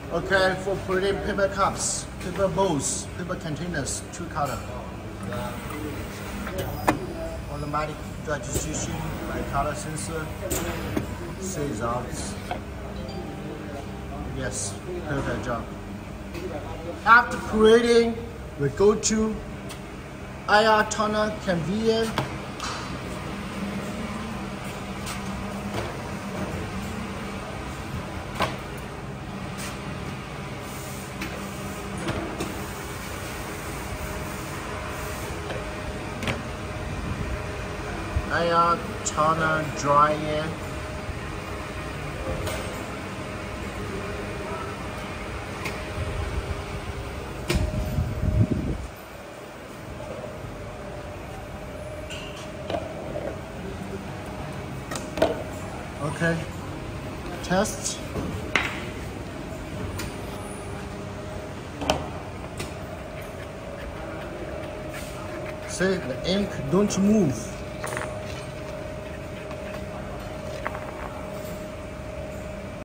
Okay, for putting paper cups, paper bowls, paper containers, 2 color. Automatic digestion by color sensor. Says out. Yes, perfect job. After creating, we go to IR toner conveyor. IR toner dryer. Okay, test. See, the ink don't move.